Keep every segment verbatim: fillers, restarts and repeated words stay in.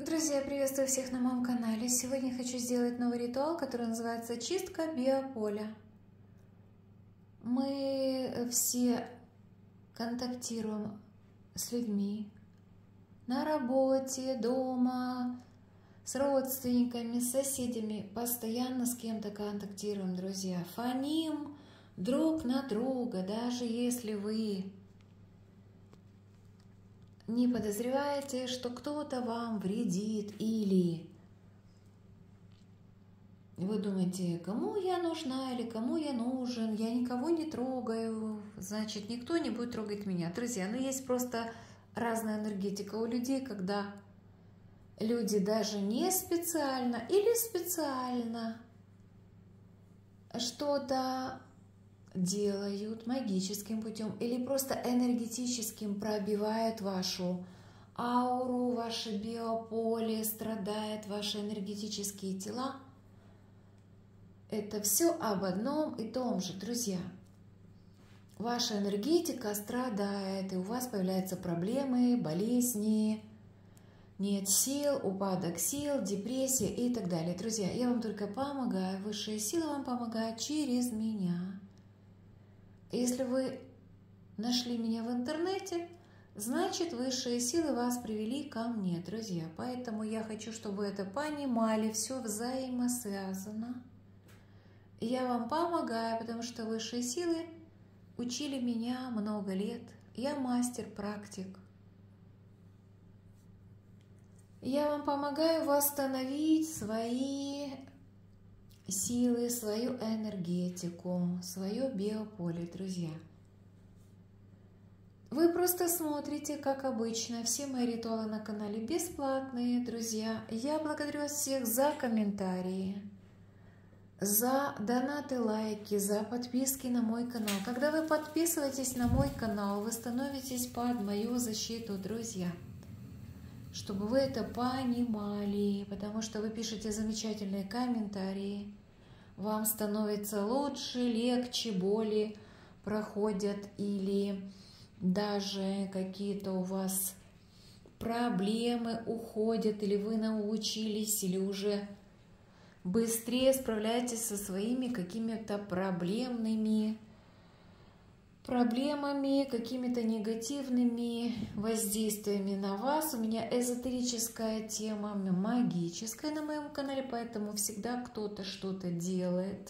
Друзья, приветствую всех на моем канале. Сегодня хочу сделать новый ритуал, который называется чистка биополя. Мы все контактируем с людьми на работе, дома, с родственниками, с соседями. Постоянно с кем-то контактируем, друзья. Фоним друг на друга, даже если вы не подозреваете, что кто-то вам вредит, или вы думаете, кому я нужна или кому я нужен, я никого не трогаю, значит, никто не будет трогать меня. Друзья, ну есть просто разная энергетика у людей, когда люди даже не специально или специально что-то делают магическим путем или просто энергетическим пробивают вашу ауру, ваше биополе, страдают ваши энергетические тела. Это все об одном и том же, друзья. Ваша энергетика страдает, и у вас появляются проблемы, болезни, нет сил, упадок сил, депрессия и так далее. Друзья, я вам только помогаю, высшие силы вам помогают через меня. Если вы нашли меня в интернете, значит, высшие силы вас привели ко мне, друзья. Поэтому я хочу, чтобы вы это понимали, все взаимосвязано. Я вам помогаю, потому что высшие силы учили меня много лет. Я мастер-практик. Я вам помогаю восстановить свои силы, свою энергетику, свое биополе, друзья. Вы просто смотрите, как обычно, все мои ритуалы на канале бесплатные, друзья. Я благодарю вас всех за комментарии, за донаты, лайки, за подписки на мой канал. Когда вы подписываетесь на мой канал, вы становитесь под мою защиту, друзья. Чтобы вы это понимали, потому что вы пишете замечательные комментарии, вам становится лучше, легче, боли проходят, или даже какие-то у вас проблемы уходят, или вы научились, или уже быстрее справляетесь со своими какими-то проблемными проблемами, какими-то негативными воздействиями на вас. У меня эзотерическая тема, магическая на моем канале, поэтому всегда кто-то что-то делает.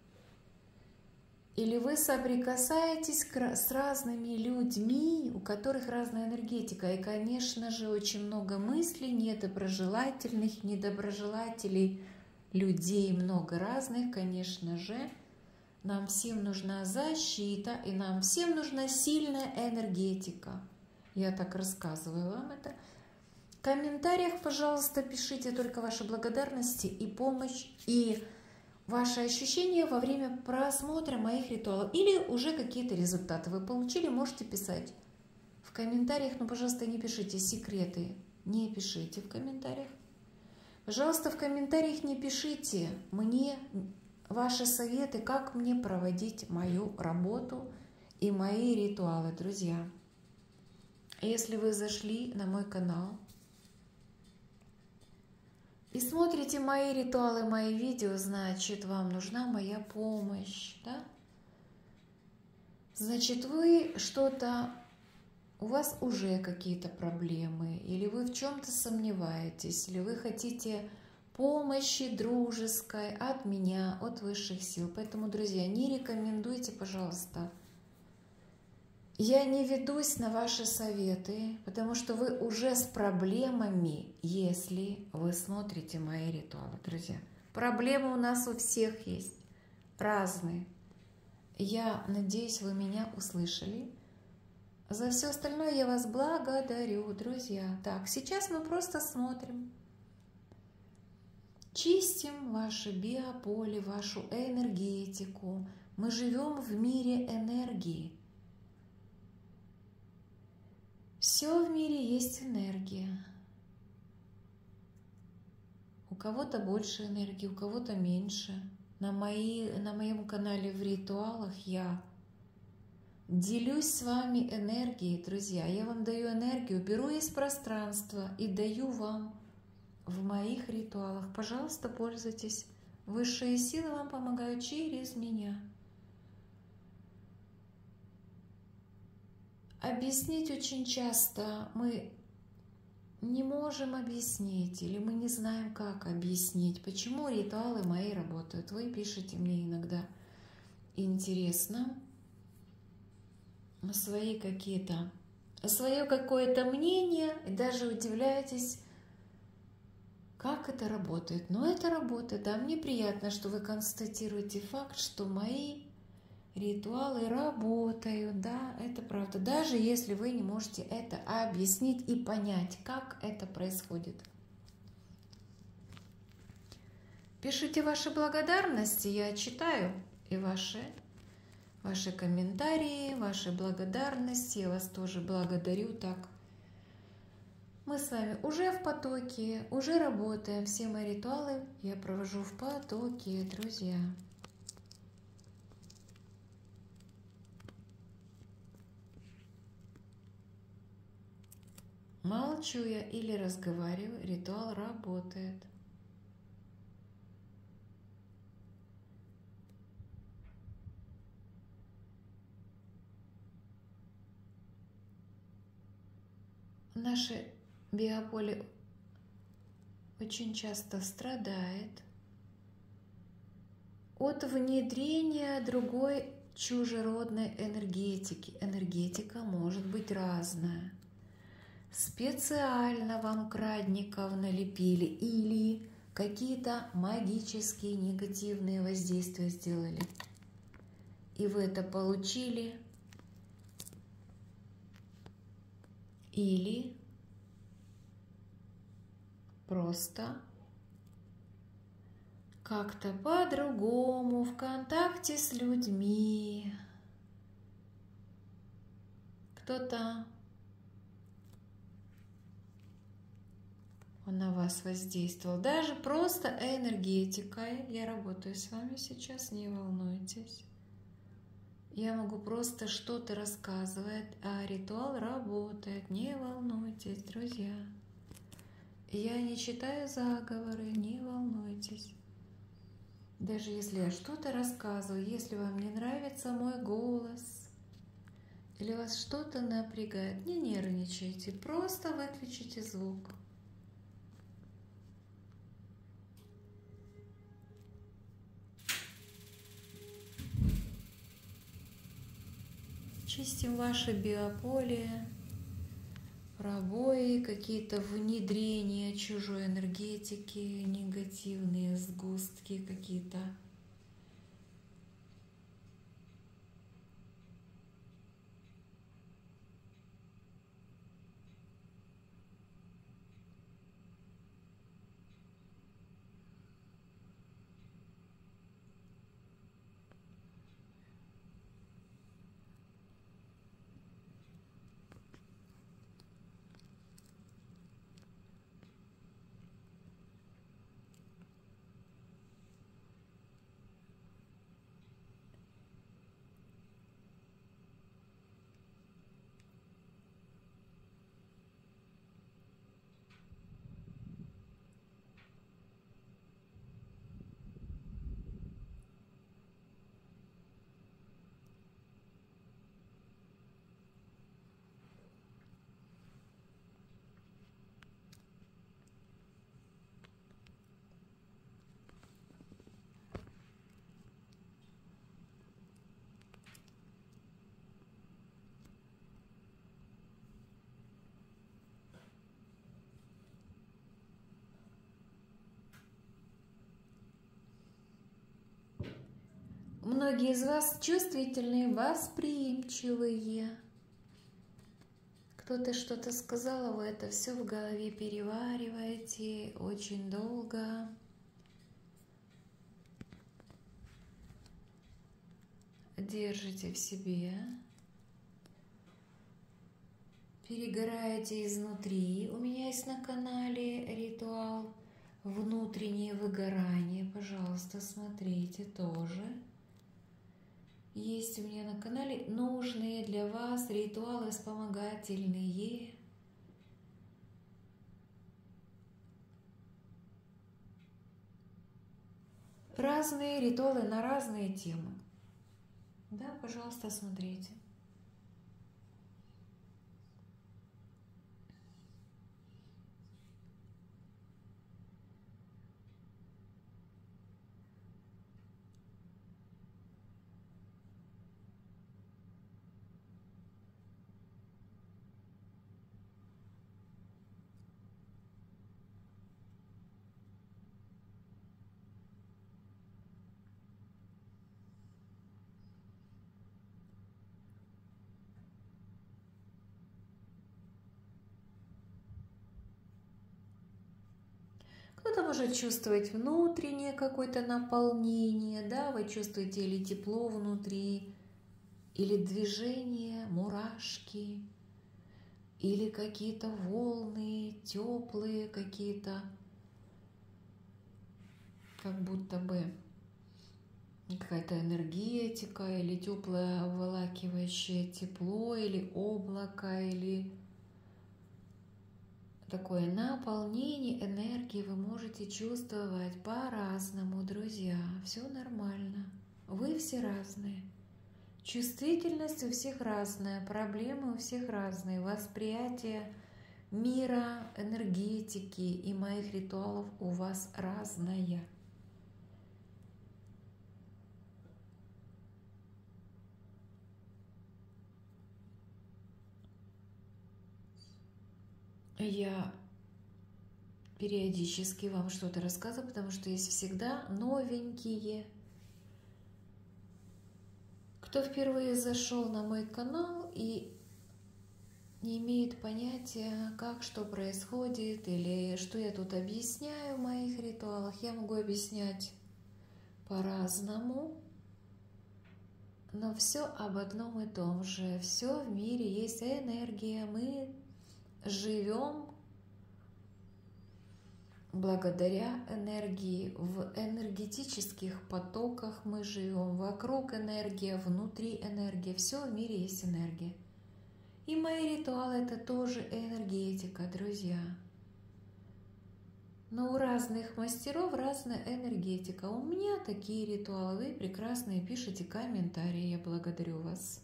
Или вы соприкасаетесь с разными людьми, у которых разная энергетика. И, конечно же, очень много мыслей, недоброжелательных, недоброжелателей, людей много разных, конечно же. Нам всем нужна защита, и нам всем нужна сильная энергетика. Я так рассказываю вам это. В комментариях, пожалуйста, пишите только ваши благодарности и помощь, и ваши ощущения во время просмотра моих ритуалов. Или уже какие-то результаты вы получили, можете писать в комментариях. Но, пожалуйста, не пишите секреты, не пишите в комментариях. Пожалуйста, в комментариях не пишите мне ваши советы, как мне проводить мою работу и мои ритуалы, друзья. Если вы зашли на мой канал и смотрите мои ритуалы, мои видео, значит, вам нужна моя помощь, да? Значит, вы что-то, у вас уже какие-то проблемы, или вы в чем-то сомневаетесь, или вы хотите помощи дружеской от меня, от высших сил. Поэтому, друзья, не рекомендуйте, пожалуйста. Я не ведусь на ваши советы, потому что вы уже с проблемами, если вы смотрите мои ритуалы, друзья. Проблемы у нас у всех есть, разные. Я надеюсь, вы меня услышали. За все остальное я вас благодарю, друзья. Так, сейчас мы просто смотрим. Чистим ваше биополе, вашу энергетику. Мы живем в мире энергии. Все в мире есть энергия. У кого-то больше энергии, у кого-то меньше. На, мои, на моем канале в ритуалах я делюсь с вами энергией, друзья. Я вам даю энергию, беру из пространства и даю вам в моих ритуалах. Пожалуйста, пользуйтесь. Высшие силы вам помогают через меня. Объяснить очень часто мы не можем объяснить, или мы не знаем, как объяснить, почему ритуалы мои работают. Вы пишете мне иногда интересно свои какие-то, свое какое-то мнение, и даже удивляетесь, как это работает. Но это работает, да, мне приятно, что вы констатируете факт, что мои ритуалы работают, да, это правда. Даже если вы не можете это объяснить и понять, как это происходит. Пишите ваши благодарности, я читаю, и ваши, ваши комментарии, ваши благодарности, я вас тоже благодарю так. Мы с вами уже в потоке, уже работаем, все мои ритуалы я провожу в потоке, друзья. Молчу я или разговариваю, ритуал работает. Наше биополе очень часто страдает от внедрения другой чужеродной энергетики. Энергетика может быть разная. Специально вам крадников налепили или какие-то магические негативные воздействия сделали. И вы это получили. Или просто как-то по-другому в контакте с людьми. Кто-то он на вас воздействовал. Даже просто энергетикой. Я работаю с вами сейчас, не волнуйтесь. Я могу просто что-то рассказывать, а ритуал работает. Не волнуйтесь, друзья. Я не читаю заговоры, не волнуйтесь. Даже если я что-то рассказываю, если вам не нравится мой голос, или вас что-то напрягает, не нервничайте, просто выключите звук. Чистим ваше биополе, пробои, какие-то внедрения чужой энергетики, негативные сгустки какие-то. Многие из вас чувствительные, восприимчивые. Кто-то что-то сказал, вы это все в голове перевариваете очень долго. Держите в себе. Перегораете изнутри. У меня есть на канале ритуал «Внутреннее выгорание». Пожалуйста, смотрите тоже. Есть у меня на канале нужные для вас ритуалы вспомогательные. разные ритуалы на разные темы. Да, пожалуйста, смотрите. Кто-то может чувствовать внутреннее какое-то наполнение, да, вы чувствуете или тепло внутри, или движение, мурашки, или какие-то волны теплые, какие-то, как будто бы какая-то энергетика, или теплое обволакивающее тепло, или облако, или такое наполнение энергии вы можете чувствовать по-разному, друзья. Все нормально. Вы все разные. Чувствительность у всех разная, проблемы у всех разные, восприятие мира, энергетики и моих ритуалов у вас разное. Я периодически вам что-то рассказываю, потому что есть всегда новенькие. Кто впервые зашел на мой канал и не имеет понятия, как что происходит или что я тут объясняю в моих ритуалах, я могу объяснять по-разному, но все об одном и том же. Все в мире есть энергия, мы живем благодаря энергии, в энергетических потоках мы живем, вокруг энергия, внутри энергия, все в мире есть энергия. И мои ритуалы это тоже энергетика, друзья. Но у разных мастеров разная энергетика. У меня такие ритуалы, вы прекрасные пишите комментарии, я благодарю вас.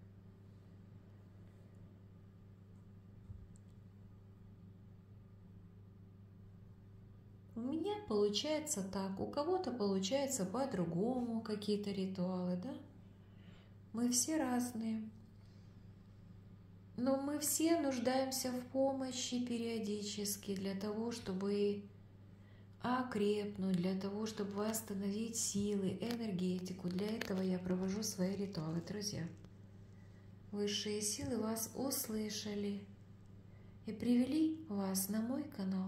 У меня получается так, у кого-то получается по-другому какие-то ритуалы, да? Мы все разные. Но мы все нуждаемся в помощи периодически для того, чтобы окрепнуть, для того, чтобы восстановить силы, энергетику. Для этого я провожу свои ритуалы, друзья. Высшие силы вас услышали и привели вас на мой канал.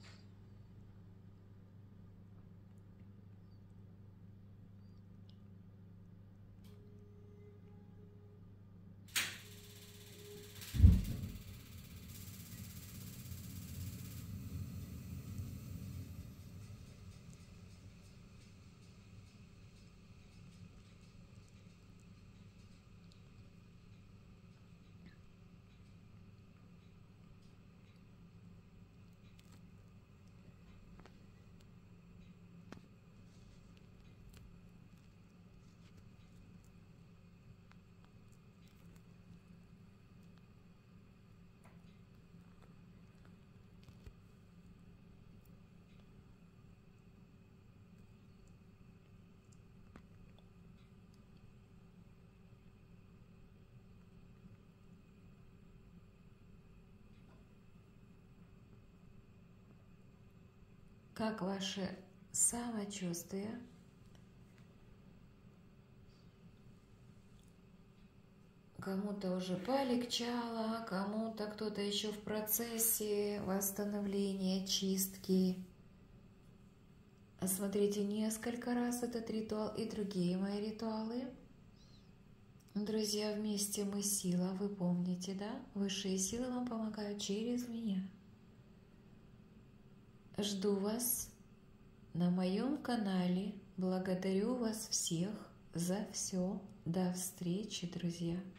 Как ваше самочувствие? Кому-то уже полегчало, кому-то кто-то еще в процессе восстановления, чистки. Осмотрите несколько раз этот ритуал и другие мои ритуалы. Друзья, вместе мы сила, вы помните, да? Высшие силы вам помогают через меня. Жду вас на моем канале. Благодарю вас всех за все. До встречи, друзья!